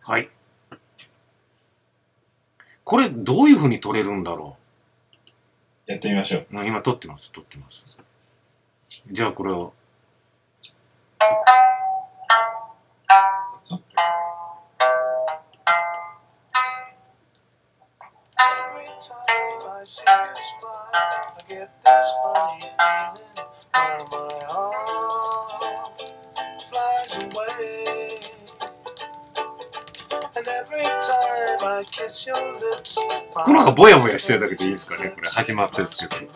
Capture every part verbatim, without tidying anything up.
はい。これ、どういう風に撮れるんだろう。やってみましょう。 うん、今撮ってます、撮ってます。じゃあ、これを。この子がぼやぼやしてるだけでいいですかね、これ始まってですけど。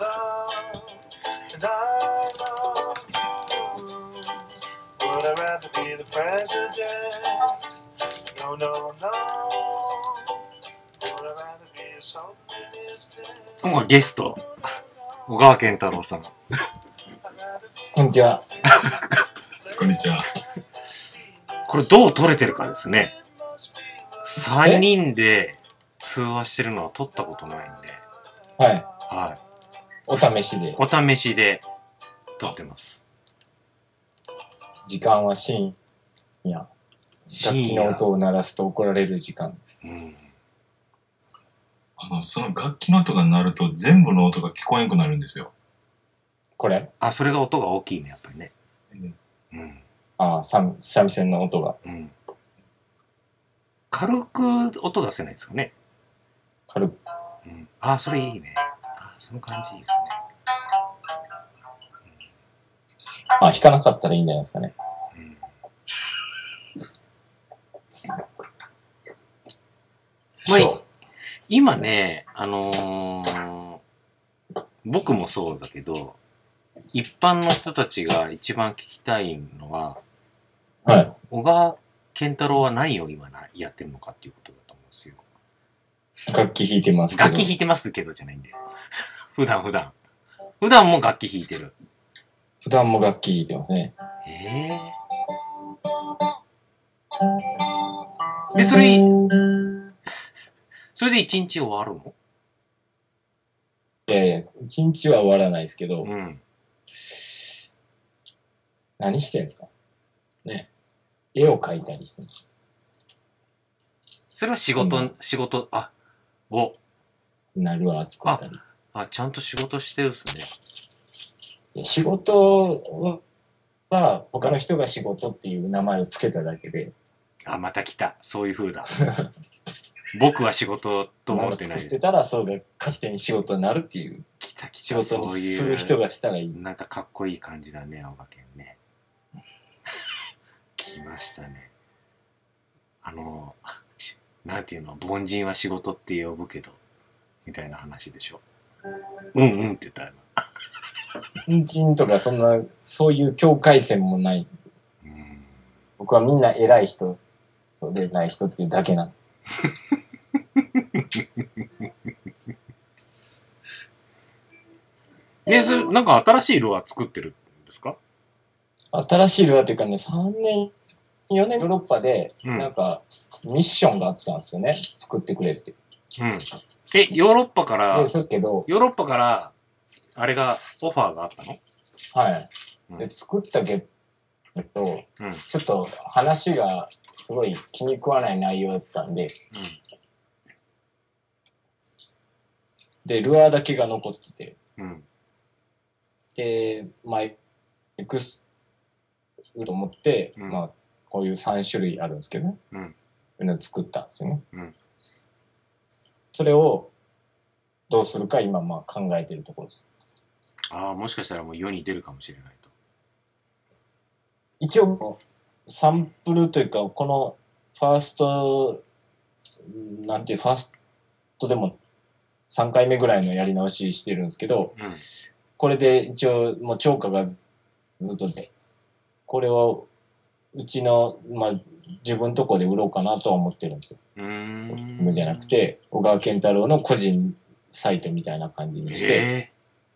今回ゲスト、小川健太郎さん。 こんにちは。 こんにちは。 これどう撮れてるかですね。さんにんで通話してるのは撮ったことないんで。 はい。 はい。 お試しで。 お試しで撮ってます。 時間は深夜。楽器の音を鳴らすと怒られる時間です。うん、 あの、その楽器の音が鳴ると全部の音が聞こえんくなるんですよ。 これ？ あ、それが音が大きいね、やっぱりね。 うん。 うん、ああ、三味線の音が。うん。 軽く音出せないですかね。 軽く。 うん、あ、それいいね。あ、その感じいいですね。 うん、あ、弾かなかったらいいんじゃないですかね。うん、 まあ、今ね、あのー、僕もそうだけど、一般の人たちが一番聞きたいのは、 はい。 小川健太郎は何を今やってるのかっていうことだと思うんですよ。 楽器弾いてますけど。 楽器弾いてますけどじゃないんで。普段普段。普段も楽器弾いてる。 普段も楽器弾いてますね。 ええー。で、それ、それで一日終わるの？ いやいや、一日は終わらないですけど、うん、何してんすかね。絵を描いたりしてます。 それは仕事、仕事、あ、を。 なるわ、作ったり。 あ、あ、ちゃんと仕事してるっすね。仕事は、他の人が仕事っていう名前をつけただけで。 あ、また来た。そういう風だ。僕は仕事と思ってない。 作ってたら、そうが勝手に仕事になるっていう。 来た来た。 仕事にする人がしたらいい。 なんかかっこいい感じだね、青葉県ね。来ましたね。あの、なんていうの、凡人は仕事って呼ぶけど、みたいな話でしょ。うんうんって言ったら。 凡人とかそんな、そういう境界線もない。うん、僕はみんな偉い人でない人っていうだけなの。 え、それ、なんか新しいルアー作ってるんですか？ 新しいルアーっていうかね、さんねん、よねんヨーロッパで、なんか、ミッションがあったんですよね。作ってくれって。 うん。え、ヨーロッパから、 ですけど、 ヨーロッパから、あれが、オファーがあったの？ はい。うん、で、作ったけど、うん、ちょっと話がすごい気に食わない内容だったんで、うん、で、ルアーだけが残ってて、うん、で、まあ、エクスと思って、うん、まあ、こういうさん種類あるんですけどね、うん、そういうのを作ったんですよね。うん、それをどうするか今、まあ考えてるところです。 ああ、もしかしたらもう世に出るかもしれないと。 一応、サンプルというか、このファースト、なんていう、ファーストでもさんかいめぐらいのやり直ししてるんですけど、うん、これで一応、もう超過がずっとで、これをうちの、まあ、自分のとこで売ろうかなとは思ってるんですよ。うーん。じゃなくて、小川健太郎の個人サイトみたいな感じにして。え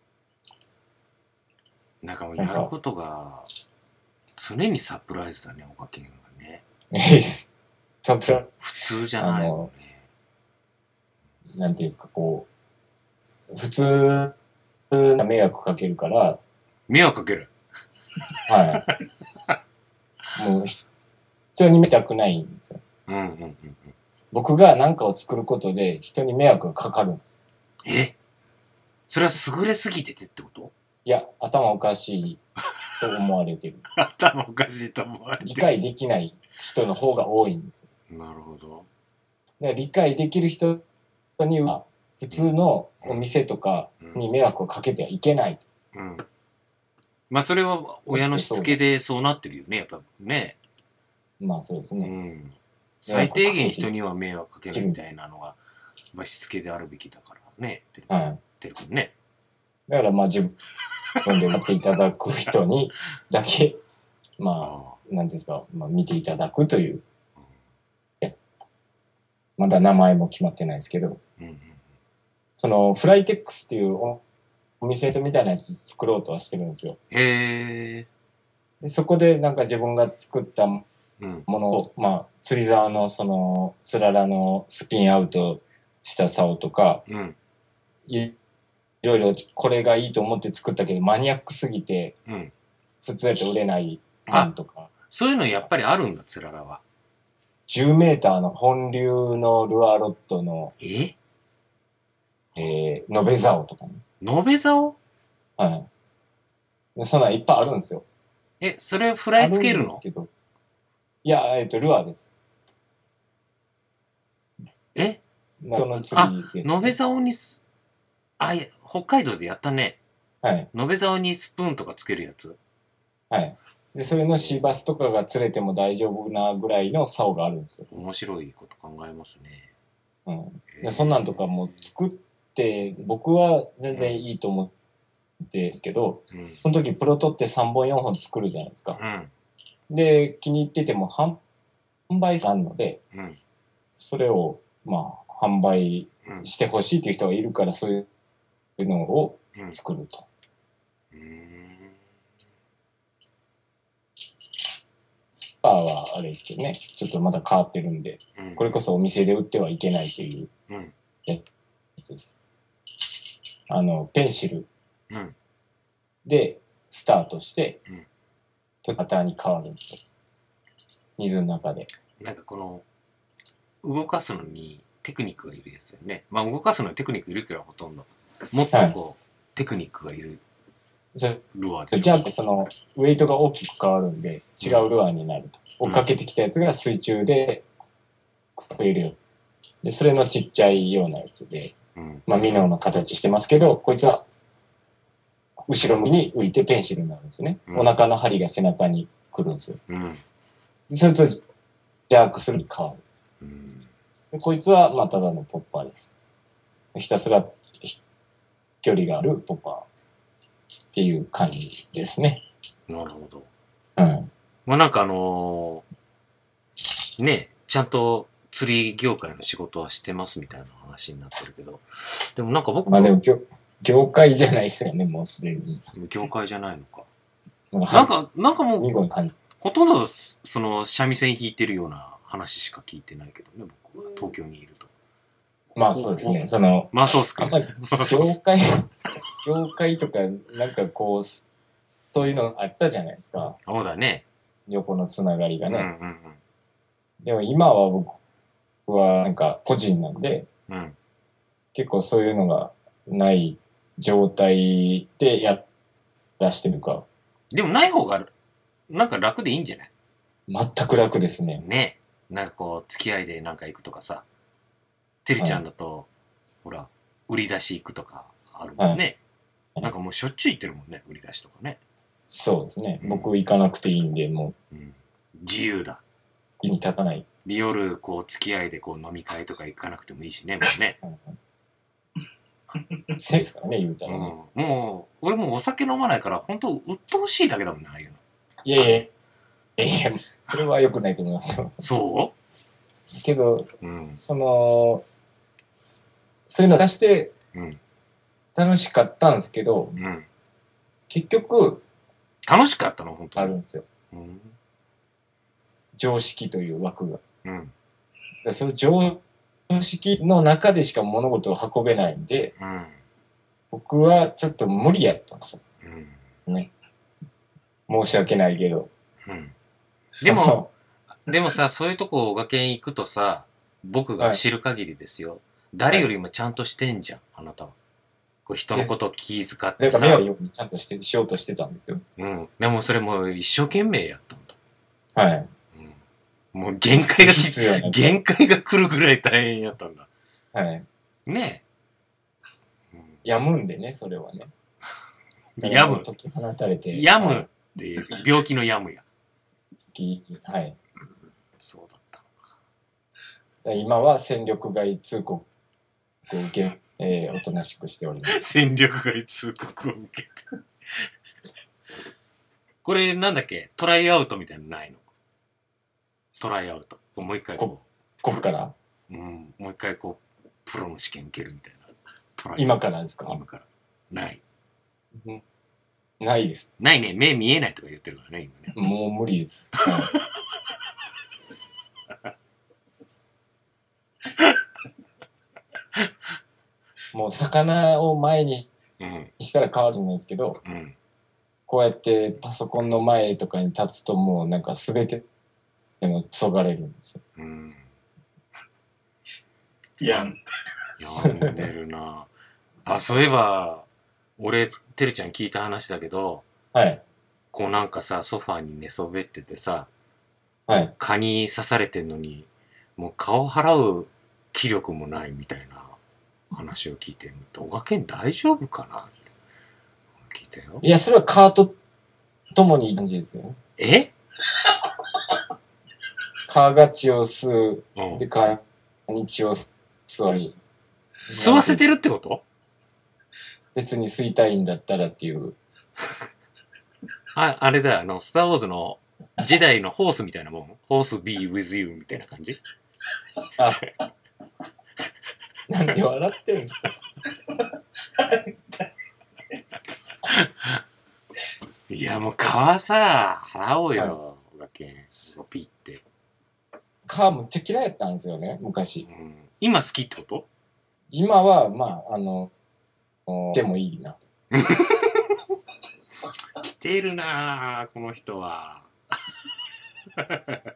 ー、なんかもうやることが常にサプライズだね、小川健がね。 サプライズ。 普通じゃないもんね。 なんていうんですか、こう、普通な迷惑かけるから。 迷惑かける？ はい。もう、人に見たくないんですよ。 うんうんうんうん。 僕が何かを作ることで人に迷惑がかかるんです。 えそれは優れすぎててってこと？ いや、頭おかしいと思われてる。 頭おかしいと思われてる。 理解できない人の方が多いんです。 なるほど。 で理解できる人には、普通のお店とかに迷惑をかけてはいけない。 うん。まあそれは親のしつけでそうなってるよね、やっぱね。 まあそうですね。 うん。最低限人には迷惑かけないみたいなのが、まあしつけであるべきだからね。 はい。 てるくんね。 だからまあ自分でやっていただく人にだけ、まあ、なんですか、まあ見ていただくという。まだ名前も決まってないですけど、 うんうん、 そのフライテックスっていうお店みたいなやつ作ろうとはしてるんですよ。 へー。でそこでなんか自分が作ったものを、うん、まあ釣り竿のそのつららのスピンアウトした竿とか、うん、い, いろいろこれがいいと思って作ったけどマニアックすぎて、うん、普通やと売れないなんとか。 そういうのやっぱりあるんだ、つららは。 じゅうメーターの本流のルアーロッドの、 ええー、延べ竿とかね。 延べ竿？ はい。そんなんいっぱいあるんですよ。 え、それフライつけるの？ ですけどいや、えっと、ルアーです。 え人の釣りです、 ね。あ、延べ竿にす、あ、いや、北海道でやったね。 はい。 延べ竿にスプーンとかつけるやつ。 はい。で、それのシーバスとかが釣れても大丈夫なぐらいの竿があるんですよ。 面白いこと考えますね。 うん。でそんなんとかもう作って、僕は全然いいと思ってですけど、うん、その時プロトってさんぼんよんほん作るじゃないですか。うん、で、気に入ってても販売さんので、うん、それを、まあ、販売してほしいっていう人がいるから、そういうのを作ると。うんうんはあれですけどね、ちょっとまた変わってるんで、うん、これこそお店で売ってはいけないというやつです。あの、ペンシルでスタートして、うん、パターに変わるんですよ。水の中で。 なんかこの、動かすのにテクニックがいるやつだよね。まあ動かすのにテクニックいるけどほとんど。もっとこう、はい、テクニックがいる。ルアーでじゃあそのウェイトが大きく変わるんで違うルアーになると、うん、追っかけてきたやつが水中で食えるよでそれのちっちゃいようなやつで、うん、まあミノの形してますけどこいつは後ろ向きに浮いてペンシルになるんですね、うん、お腹の針が背中に来るんですよ、うん、それとジャークするに変わる、うん、でこいつはまあただのポッパーです。ひたすら距離があるポッパーっていう感じですね。 なるほど。 うん。 まあなんかあのー、ね、ちゃんと釣り業界の仕事はしてますみたいな話になってるけど、でもなんか僕まあでも業、業界じゃないっすよね、もうすでに。 業界じゃないのか。なんか、なんかもう、ほとんどその三味線弾いてるような話しか聞いてないけどね、僕は東京にいると。 まあそうですね、その、 まあそうっすか。 業界、業界とか、なんかこう、そういうのあったじゃないですか。 そうだね。 横のつながりがね。うんうんうん、でも今は僕はなんか個人なんで、うん、結構そういうのがない状態でやらしてるか。 でもない方が、なんか楽でいいんじゃない？ 全く楽ですね。 ね。なんかこう、付き合いでなんか行くとかさ。てるちゃんだと、はい、ほら、売り出し行くとかあるもんね。はい、なんかもうしょっちゅう行ってるもんね、売り出しとかね。 そうですね。うん、僕行かなくていいんで、もう。うん、 自由だ。 に立たない。 で、夜、こう、付き合いでこう飲み会とか行かなくてもいいしね、もうね。 そうですからね、言うたらね。 うん、もう、俺もうお酒飲まないから、本当鬱陶しいだけだもんね、ああいうの。 いやいや、いやいや、それは良くないと思いますよ。 そうけど、うん、その、そういうの出して、楽しかったんですけど、うん、結局、 楽しかったの本当に。 あるんですよ。うん、常識という枠が。うん、だその常識の中でしか物事を運べないんで、うん、僕はちょっと無理やったんですよ。うん、ね。申し訳ないけど。 うん、でも、 でもさ、そういうとこ、おがけん行くとさ、僕が知る限りですよ。はい、誰よりもちゃんとしてんじゃん、あなたは。こう人のことを気遣ってさ。 だから目はよくちゃんとして、しようとしてたんですよ。 うん。でもそれもう一生懸命やったんだ。はい。 うん、もう限界がきつ限界が来るぐらい大変やったんだ。 はい。 ねえ。うん、やむんでね、それはね。 やむ。 解き放たれて。 やむっていう、病気のやむや。 はい。 そうだったのか。今は戦力外通告を受け、えー、おとなしくしております。 戦力外通告を受けて。これなんだっけトライアウトみたいなのないの？トライアウト。もう一回こう。 こっからうん。もう一回こう、プロの試験受けるみたいな。 トライ今からですか？ 今から。ない。 うん、ないです。 ないね。目見えないとか言ってるからね、今ね。もう無理です。はいもう魚を前にしたら変わるんですけど、うん、こうやってパソコンの前とかに立つともうなんか全てでもそがれるんですよ。うん。 やん。 やんでるなあ、そういえば、俺、てるちゃん聞いた話だけど、 はい。 こうなんかさ、ソファーに寝そべっててさ、 はい。 蚊に刺されてんのに、もう顔払う気力もないみたいな話を聞いてると、おがけん大丈夫かな聞いたよ。 いや、それは蚊と共にいい感じですよ。 え蚊が血を吸う。うん、で、蚊に血を吸われる。 吸わせてるってこと？ 別に吸いたいんだったらっていう。 あ、あれだよ、あの、スターウォーズの時代のホースみたいなもん。ホース be with you みたいな感じ？ あ、なんで笑ってるんですか？ いや、もう蚊さ、払おうよ、おがけん。ピって。 蚊むっちゃ嫌いやったんですよね、昔。 うん、今好きってこと？ 今は、まあ、あの、でもいいな。 来てるなぁ、この人は。なる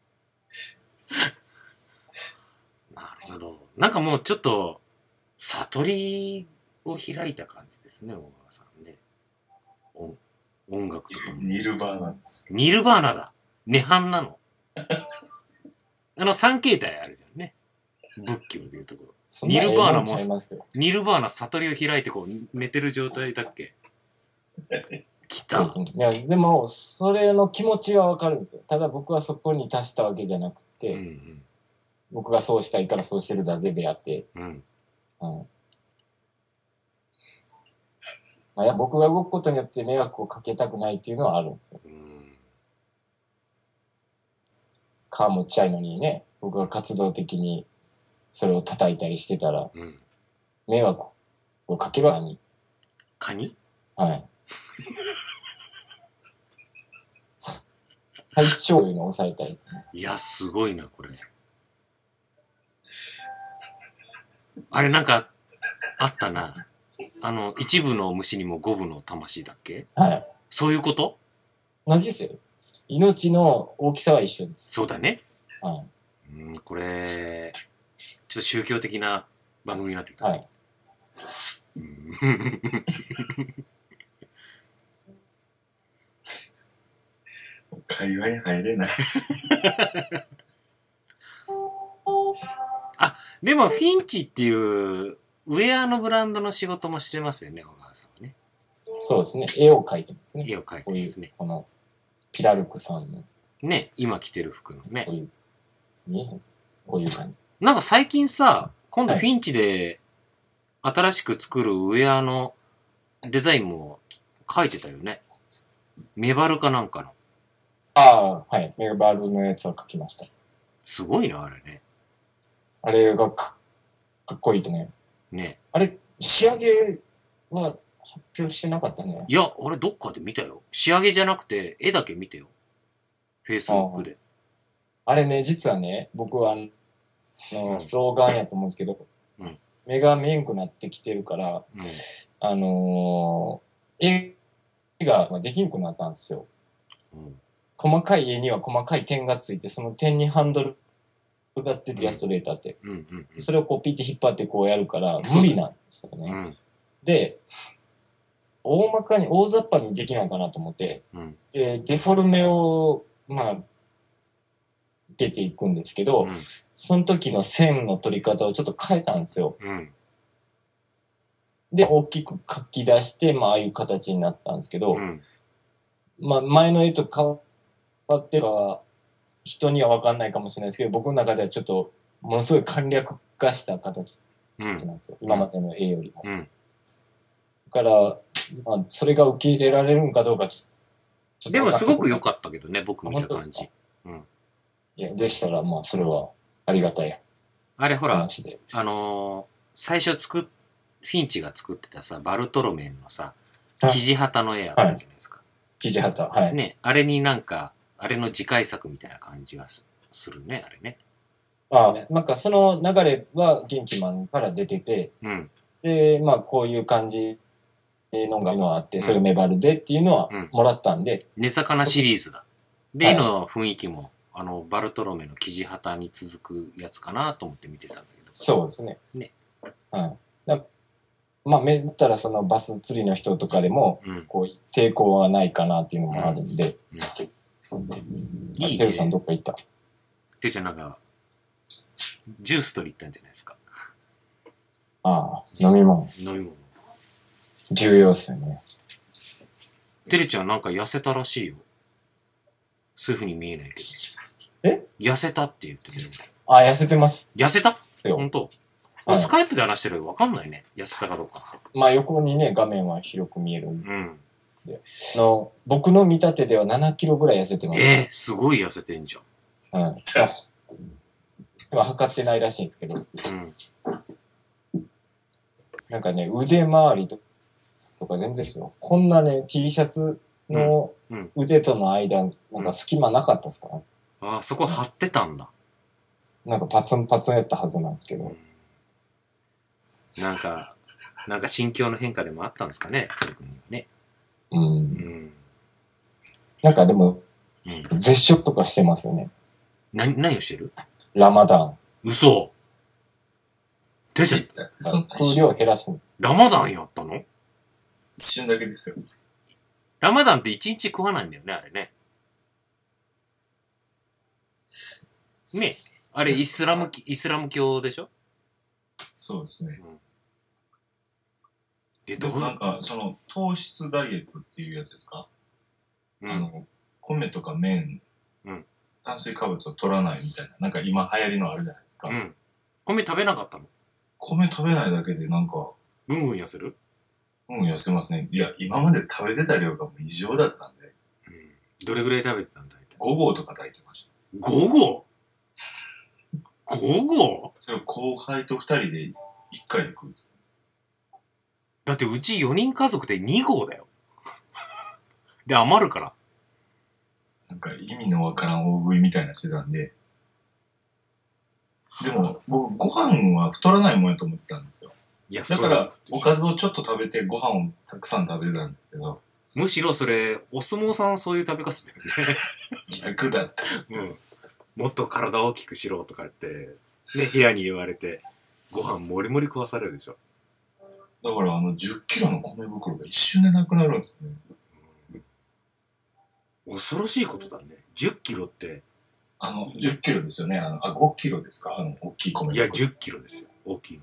ほど。なんかもうちょっと、悟りを開いた感じですね、小川さんね。音音楽とか。 ニルバーナです。 ニルバーナだ。涅槃なの。あの三形態あるじゃんね。仏教でいうところ。ニルバーナも、ニルバーナ悟りを開いてこう寝てる状態だっけ？来た。 そうですね。いや、でも、それの気持ちはわかるんですよ。ただ僕はそこに達したわけじゃなくて、うんうん、僕がそうしたいからそうしてるだけであって、うんうんまあ、いや僕が動くことによって迷惑をかけたくないっていうのはあるんですよ。うん、皮もちっちゃいのにね、僕が活動的にそれを叩いたりしてたら、うん、迷惑をかけるわに。 蚊に？ はい。最小限に抑えたいですね。 いや、すごいな、これ。あれ、なんか、あったな。あの、一部の虫にも五分の魂だっけ？ はい。 そういうこと？ 同じですよ。命の大きさは一緒です。 そうだね。 はい。 うん、これ、ちょっと宗教的な番組になってきた。はい。 会話に入れない。 あ、でもフィンチっていうウェアのブランドの仕事もしてますよね、小川さんはね。 そうですね。絵を描いてますね。 絵を描いてますね。 こういうこのピラルクさんの。 ね、今着てる服のね。 こういう、ね、こういう感じ。 なんか最近さ、今度フィンチで新しく作るウェアのデザインも描いてたよね。メバルかなんかの。 ああ、はい。メバルのやつは描きました。 すごいな、あれね。 あれがかかっこいいとね。 ね。 あれ、仕上げは発表してなかったね。 いや、俺どっかで見たよ。仕上げじゃなくて、絵だけ見てよ。フェイスブックで。 あ, あれね、実はね、僕は、あの、老眼やと思うんですけど、うん、目が見えんくなってきてるから、うん、あのー、絵ができんくなったんですよ。うん細かい絵には細かい点がついて、その点にハンドルが出てイラストレーターって、 うんうんうん、 それをこうピッて引っ張ってこうやるから無理なんですよね。うん、で、大まかに、大雑把にできないかなと思って、うん、で、デフォルメを、まあ、出ていくんですけど、うん、その時の線の取り方をちょっと変えたんですよ。うん、で、大きく書き出して、まあ、ああいう形になったんですけど、うん、まあ、前の絵と変わってるかは、人には分かんないかもしれないですけど、僕の中ではちょっと、ものすごい簡略化した形なんですよ。うん、今までの絵よりも。うん、だから、まあ、それが受け入れられるんかどうかちょっと。でもすごく良かったけどね、僕見た感じ。 うん。いや、でしたら、まあ、それはありがたい。 あれほら、あのー、最初作っ、フィンチが作ってたさ、バルトロメンのさ、生地旗の絵あったじゃないですか。 生地旗、はい。 ね、あれになんか、あれの次回作みたいな感じがするね、あれね。 ああ、なんかその流れは元気マンから出てて、うん、で、まあこういう感じのが今あって、それメバルでっていうのはもらったんで。 寝魚シリーズだ。で、絵の雰囲気も、あの、バルトロメの生地旗に続くやつかなと思って見てたんだけど。 そうですね。ね。うん。まあ、めったらそのバス釣りの人とかでも、こう、抵抗はないかなっていうのもあるんで。うんうん、いいね。てるさんどっか行った？ てるちゃんなんか、ジュース取り行ったんじゃないですか。 ああ、飲み物。 飲み物。 重要っすよね。 てるちゃんなんか痩せたらしいよ。そういう風に見えないけど。え？ 痩せたって言ってる。 あ、痩せてます。 痩せた？本当？はい、スカイプで話してると分かんないね。痩せたかどうか。 まあ横にね、画面は広く見えるんで。うん。であの僕の見立てではななキロぐらい痩せてます。 えー、すごい痩せてんじゃん。うん。 今測ってないらしいんですけど。うん。なんかね、腕周りとか全然ですよ。こんなね、T シャツの腕との間、なんか隙間なかったですから、ね。 うんうん、ああ、そこ張ってたんだ。 なんかパツンパツンやったはずなんですけど。うん、 なんか、なんか心境の変化でもあったんですかね、特にね。 うん。うん、なんかでも、うん、絶食とかしてますよね。 な、何をしてる？ ラマダン。 嘘。出ちゃった。 食う量減らすの。 ラマダンやったの？ 一瞬だけですよ。 ラマダンって一日食わないんだよね、あれね。ね。あれ、イスラム、イスラム教でしょ？ そうですね。うん、え、どうなんか、その、糖質ダイエットっていうやつですか？うん、あの、米とか麺、うん、炭水化物を取らないみたいな、なんか今流行りのあるじゃないですか。うん。 米食べなかったの？ 米食べないだけでなんか、 ぐんぐん痩せる？ うん、痩せますね。いや、今まで食べてた量がもう異常だったんで。 うん。どれぐらい食べてたんだい？ ご合とか炊いてました。 ご合？ ご 合？ それを後輩とふたりでいっかいで食う。 だってうちよにん家族でに合だよ。で、余るから。 なんか意味のわからん大食いみたいなしてたんで。でも、僕、ご飯は太らないもんやと思ってたんですよ。いや、だから、おかずをちょっと食べて、ご飯をたくさん食べてたんですけど。 むしろそれ、お相撲さんそういう食べ方だよね。 逆だった。 うん。もっと体を大きくしろとか言って、ね、部屋に言われて、ご飯もりもり食わされるでしょ。 だから、あの、じゅっキロの米袋が一瞬でなくなるんですよね。 うん、恐ろしいことだね。じゅっキロって。 あの、じゅっキロですよね。あの、あ、ごキロですか？あの、大きい米袋。 いや、じゅっキロですよ。大きいの。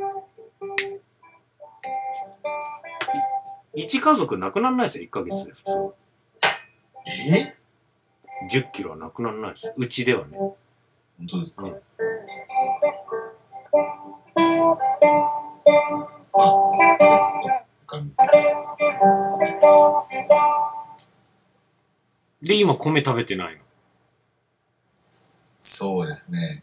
一家族なくならないですよ、いっかげつで普通。 え？ じゅっキロはなくならないです。うちではね。 本当ですか？うん、 で、今米食べてないの？ そうですね。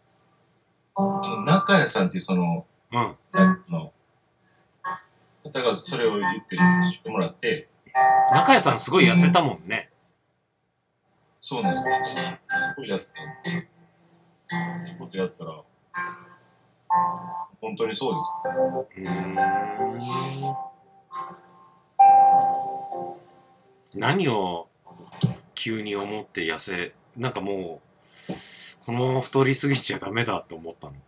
中谷さんっていうその、うん。の方がそれを言って知ってもらって。 中谷さんすごい痩せたもんね。 そうなんですよ。すごい痩せた。そういうことやったら、本当にそうです。うーん。 何を急に思って痩せ、なんかもう、このまま太りすぎちゃダメだって思ったの。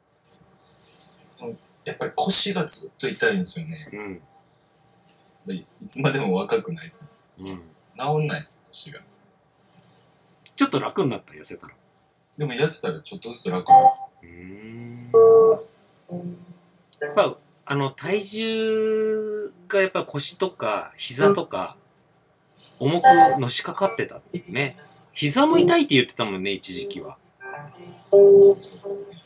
やっぱり腰がずっと痛いんですよね。うん。いつまでも若くないです。うん。治んないです、腰が。 ちょっと楽になった、痩せたら。 でも痩せたらちょっとずつ楽になる。うーん。やっぱ、あの、体重がやっぱ腰とか膝とか重くのしかかってたんだよね。膝も痛いって言ってたもんね、一時期は。そうですね。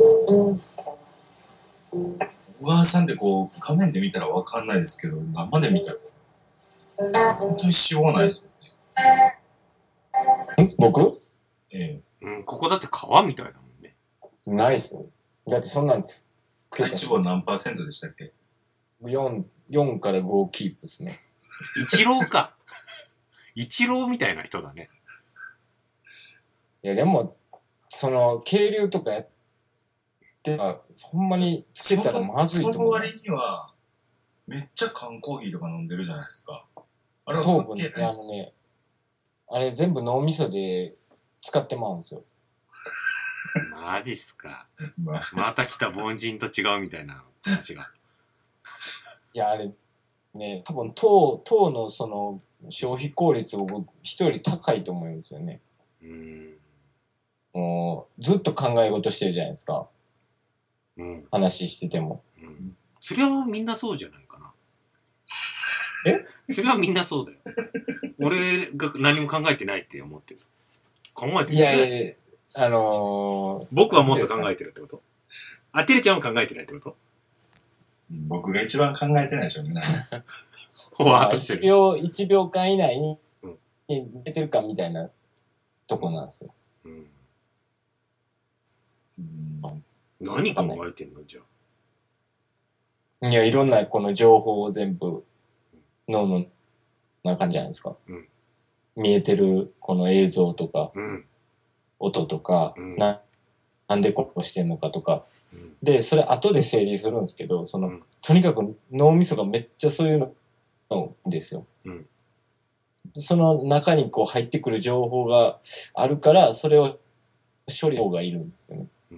小川さんってこう、画面で見たらわかんないですけど、生で見たら、本当に脂肪ないですよね。ん僕ええ。うん、ここだって皮みたいだもんね。 ないっすね。だってそんなんつ。 体脂肪何パーセントでしたっけ？ よん、よんからごキープですね。 一郎か。一郎みたいな人だね。 いや、でも、その、渓流とかやってた、ほんまにつけたらまずいと思う。 その割には、めっちゃ缶コーヒーとか飲んでるじゃないですか。あれは糖分、いや、あのね、あれ全部脳みそで使ってまうんですよ。 マジっすか。また来た凡人と違うみたいな話が。 いや、あれ、ね、多分糖、糖のその消費効率を人より高いと思うんですよね。うん。もう、ずっと考え事してるじゃないですか。うん。話してても。 うん。それはみんなそうじゃないかな。 え？ それはみんなそうだよ。俺が何も考えてないって思ってる。考えてる、ね。 いやいや、あのー、 僕はもっと考えてるってこと？あ、てるちゃんは考えてないってこと？ 僕が一番考えてないでしょ、みんな。 ほわーっとしてる。いちびょう、いちびょうかん以内に、に出てるかみたいなとこなんですよ。うん。 うん、何考えてんのじゃあ。いや、いろんなこの情報を全部脳の中じゃないですか。うん、見えてるこの映像とか、うん、音とか、うん、な、なんでこうしてんのかとか。うん、で、それ後で整理するんですけど、その、うん、とにかく脳みそがめっちゃそういうのですよ。うん、その中にこう入ってくる情報があるから、それを処理方がいるんですよね。うん、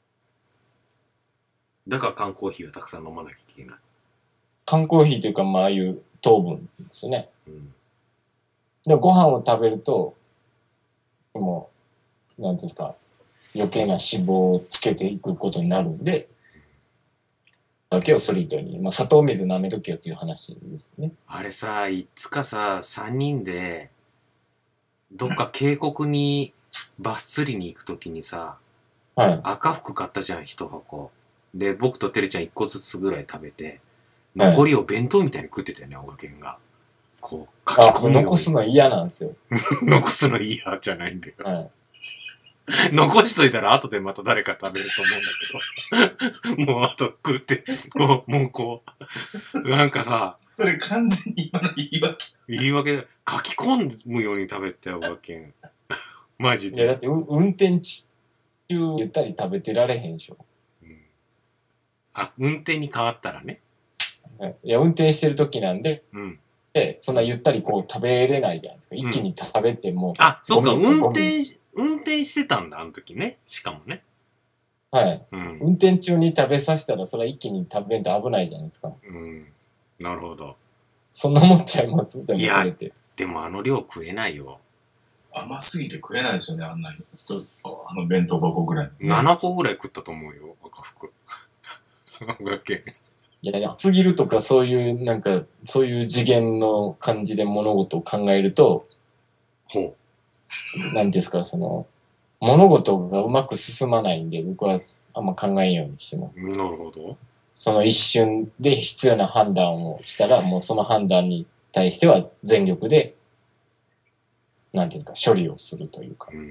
だから缶コーヒーはたくさん飲まなきゃいけない。 缶コーヒーというか、まあ、ああいう糖分ですね。うん、でご飯を食べると、もう、なんていうんですか、余計な脂肪をつけていくことになるんで、だけをソリッドに、まあ、砂糖水舐めとけよっていう話ですね。 あれさ、いつかさ、さんにんで、どっか渓谷にバス釣りに行くときにさ、はい、赤服買ったじゃん、一箱。で、僕とてるちゃん一個ずつぐらい食べて、残りを弁当みたいに食ってたよね、おがけんが。こう、 書き込むように。残すの嫌なんですよ。 残すの嫌じゃないんだよ。はい、残しといたら後でまた誰か食べると思うんだけど。もうあと食って、こう、もうこう、なんかさ。 それ完全に今の言い訳。 言い訳で、書き込むように食べてよ、おがけん。マジで。 いや、だって運転中、ゆったり食べてられへんでしょ。うん、 あ、運転に変わったらね。 いや、運転してる時なんで、うん、で、そんなゆったりこう食べれないじゃないですか。一気に食べても。うん、 あ、そっか、運転し、運転してたんだ、あの時ね。しかもね。 はい。うん、運転中に食べさせたら、それは一気に食べんと危ないじゃないですか。うん。 なるほど。 そんなもんちゃいますでも、 いや、でもあの量食えないよ。 甘すぎて食えないですよね、あんなに。あの弁当箱ぐらい。 ななこぐらい食ったと思うよ、赤福。がけん。 いやいや、すぎるとかそういう、なんか、そういう次元の感じで物事を考えると、ほう。なんですか、その、物事がうまく進まないんで、僕はあんま考えんようにしても。 なるほど。 その一瞬で必要な判断をしたら、もうその判断に対しては全力で、なんていうんですか、処理をするというか。うん、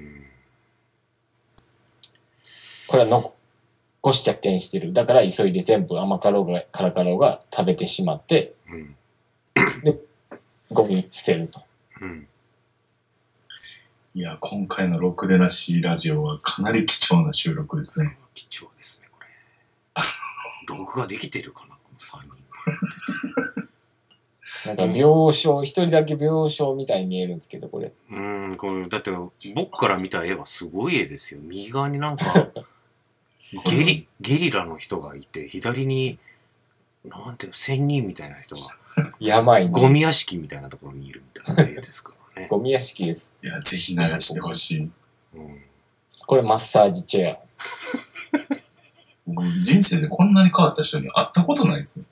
これは残しちゃってんしてる。だから急いで全部甘かろうが辛かろうが食べてしまって、うん、で、ゴミ捨てると。うん、 いや、今回のろくでなしラジオはかなり貴重な収録ですね。 貴重ですね、これ。録画できてるかな、このさんにん。 なんか病床、一人だけ病床みたいに見えるんですけど、これ。 うん、これ、だって僕から見た絵はすごい絵ですよ。右側になんか、ゲリ、ゲリラの人がいて、左に、なんていうの、仙人みたいな人が、 山に、ね。 ゴミ屋敷みたいなところにいるみたいな絵ですからね。 ゴミ屋敷です。 いや、ぜひ流してほしい。 うん、これマッサージチェアです。 僕、人生でこんなに変わった人に会ったことないですよ。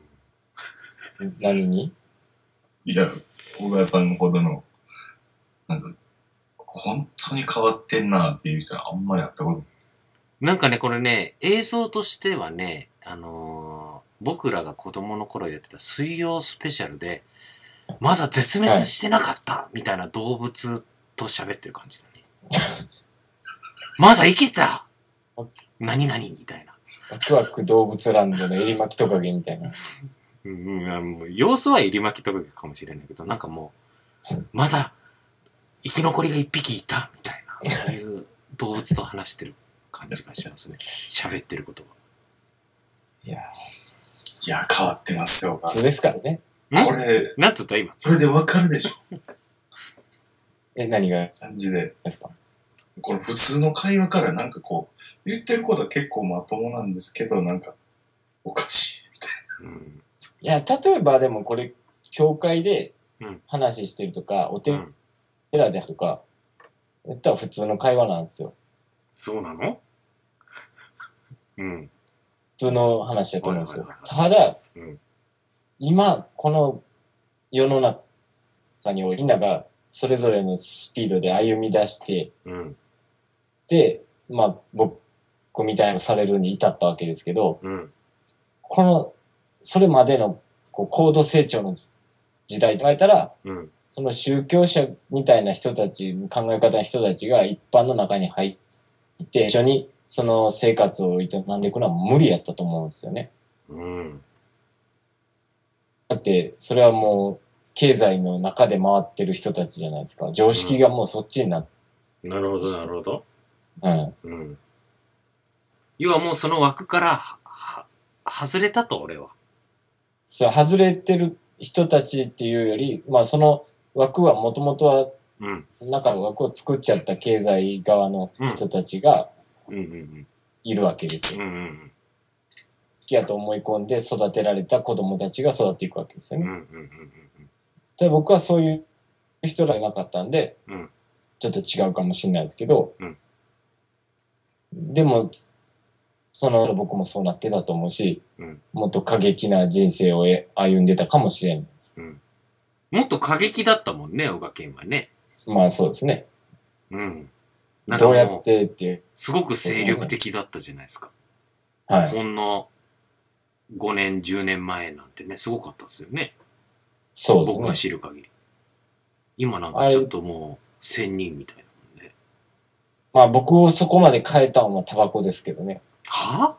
何に？ いや、小川さんほどの、なんか、本当に変わってんなっていう人はあんまり会ったことないです。 なんかね、これね、映像としてはね、あのー、僕らが子供の頃やってた水曜スペシャルで、まだ絶滅してなかった、はい、みたいな動物と喋ってる感じだね。まだ生きた何々みたいな。 ワクワク動物ランドのエリマキトカゲみたいな。 うん、あの様子はエリマキトカゲかもしれないけど、なんかもう、まだ生き残りが一匹いたみたいな、そういう動物と話してる感じがしますね。喋ってることが。 いや、いや、変わってますよ。 そうですからね。 これ、 なんつった今。 これでわかるでしょ。 え、何が感じで。 ですか？ この普通の会話からなんかこう、言ってることは結構まともなんですけど、なんか、おかしいみたいな。うん、 いや、例えばでもこれ、教会で話してるとか、うん、お寺でとか、言ったら普通の会話なんですよ。 そうなの？うん。 普通の話だと思うんですよ。ただ、うん、今、この世の中にみんながそれぞれのスピードで歩み出して、うん、で、まあ、僕みたいなされるに至ったわけですけど、うん、この、それまでのこう高度成長の時代と考えたら、うん、その宗教者みたいな人たち、考え方の人たちが一般の中に入って、一緒にその生活を営んでいくのは無理やったと思うんですよね。うん、だって、それはもう、経済の中で回ってる人たちじゃないですか。常識がもうそっちになって、 うん。なるほど、なるほど。うん。うん。要はもうその枠から、は、外れたと、俺は。 そう、外れてる人たちっていうより、まあその枠はもともとは、うん。中の枠を作っちゃった経済側の人たちが、いるわけですよ。うんうんうん。好きやと思い込んで育てられた子供たちが育っていくわけですよね。うんうんうんうん。で僕はそういう人らいなかったんで、うん、ちょっと違うかもしれないですけど、うん、でも、その僕もそうなってたと思うし、うん、もっと過激な人生を歩んでたかもしれないです。うん、 もっと過激だったもんね、小川健はね。 まあそうですね。うん。どうやってっていう。 すごく精力的だったじゃないですか。はい。ほんのごねん、じゅうねんまえなんてね、すごかったですよね。そうですね。僕が知る限り。今なんかちょっともう仙人みたいなもんね。 まあ僕をそこまで変えたのはタバコですけどね。 は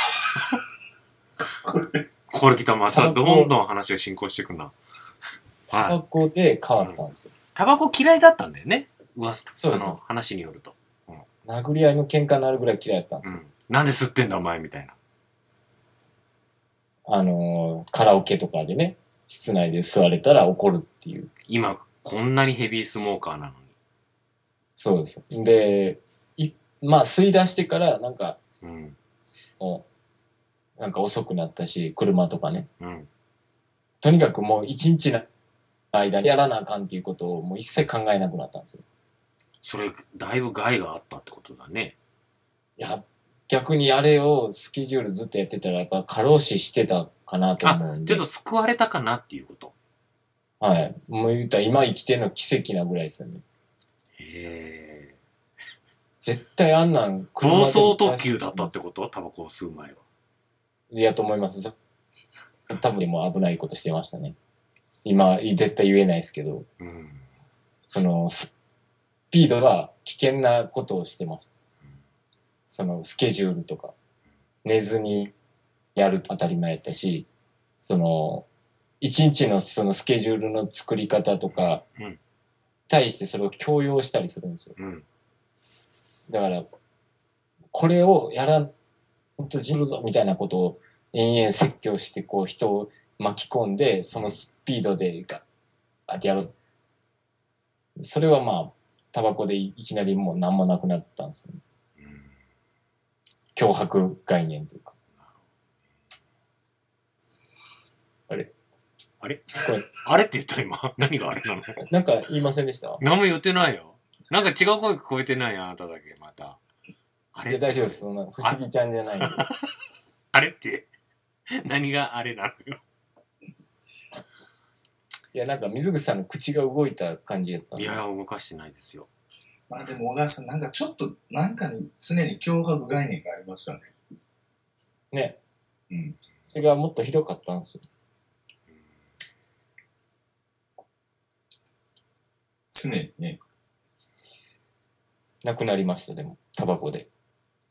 これ、これ来たまたどんどん話が進行していくな。 タバコで変わったんですよ。 タバコ嫌いだったんだよね。噂、そうです。あの話によると、 うん。殴り合いの喧嘩になるぐらい嫌いだったんですよ。うん、 なんで吸ってんだお前みたいな。 あのー、カラオケとかでね。室内で吸われたら怒るっていう。 今、こんなにヘビースモーカーなのに。 そうです。で、い、まあ、吸い出してから、なんか、うん、なんか遅くなったし、車とかね。うん、とにかくもう一日の間にやらなあかんっていうことをもう一切考えなくなったんですよ。 それ、だいぶ害があったってことだね。 いや、逆にあれをスケジュールずっとやってたら、やっぱ過労死してたかなと思うんで。あ、ちょっと救われたかなっていうこと。 はい。もう言ったら今生きてるの奇跡なぐらいですよね。 へー。 絶対あんなん暴走特急だったってこと？タバコを吸う前は。 いやと思います。多分もう危ないことしてましたね。今、絶対言えないですけど。うん、その、スピードが危険なことをしてます。そのスケジュールとか、寝ずにやると当たり前やったし、その、一日のそのスケジュールの作り方とか、うん、対してそれを強要したりするんですよ。うん、だから、これをやらんとじるぞみたいなことを延々説教して、こう人を巻き込んで、そのスピードでガッってやる。それはまあ、タバコでいきなりもう何もなくなったんですよ、ね。うん、脅迫概念というか。あれあれこれ、あれって言った今。何があれなの？ なんか言いませんでした？ 何も言ってないよ。なんか違う声聞こえてないよ、あなただけ、また。 あれいや、大丈夫です。そんな不思議ちゃんじゃないんで。 あれって、何があれなのよ。 いや、なんか水口さんの口が動いた感じやったんで。いや、動かしてないですよ。 まあでも小川さん、なんかちょっと、なんかに常に脅迫概念がありますよね。 ね。 うん。 それがもっとひどかったんですよ。 常にね。 なくなりました、でも、タバコで。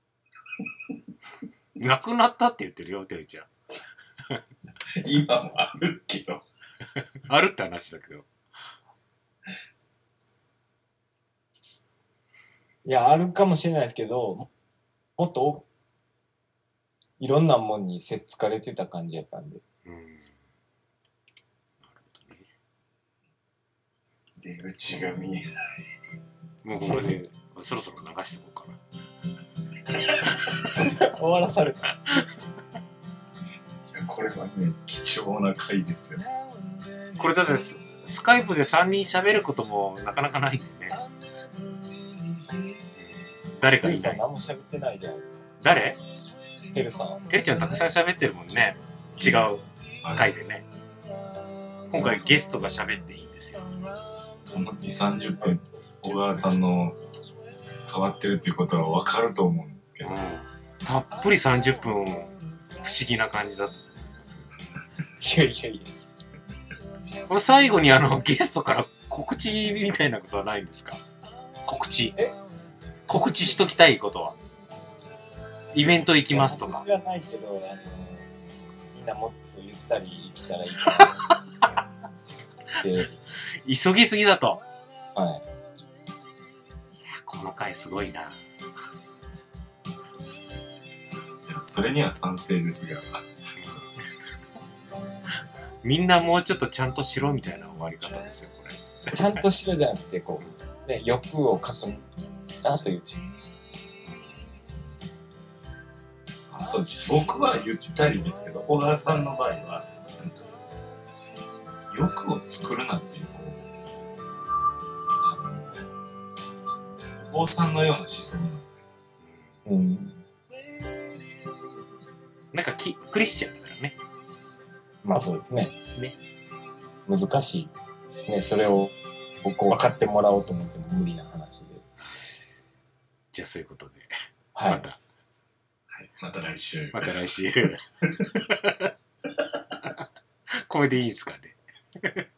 なくなったって言ってるよ、てうちゃん。 今もあるけど。 あるって話だけど。 いや、あるかもしれないですけど、もっといろんなもんにせっつかれてた感じやったんで。うん。なるほどね。出口が見えない。 もうここでそろそろ流しておこうかな。 終わらされた。 いや、これはね、貴重な回ですよ。 これだってスカイプでさんにん喋ることもなかなかないんでね。誰かいない。 テルさん何も喋ってないじゃないですか。 誰？ テルさん。 テルちゃんたくさん喋ってるもんね。違う回でね。今回ゲストが喋っていいんですよ。 このにじゅう、さんじゅっぷん、小川さんの変わってるっていうことは分かると思うんですけど。うん、 たっぷりさんじゅっぷん不思議な感じだったと思います。 いやいやいや。 これ最後にあのゲストから告知みたいなことはないんですか？告知。え？告知しときたいことは。イベント行きますとか。 告知はないけど、あの、みんなもっとゆったり生きたらいいかなって。 急ぎすぎだと。 はい。いや、 この回すごいな。いや、 それには賛成ですが。 みんなもうちょっとちゃんとしろみたいな終わり方ですよ、これ。 ちゃんとしろじゃなくて、こう、ね、欲をかくなという。 そう、僕はゆったりですけど、小川さんの場合は、欲を作るなっていう、お坊さんのような思想なんで。うん。 なんかきクリスチャンだからね。 まあそうですね。 ね。 難しいですね。それをこう分かってもらおうと思っても無理な話で。 じゃあそういうことで。 はい。 また。 はい。また来週。 また来週。これでいいですかね。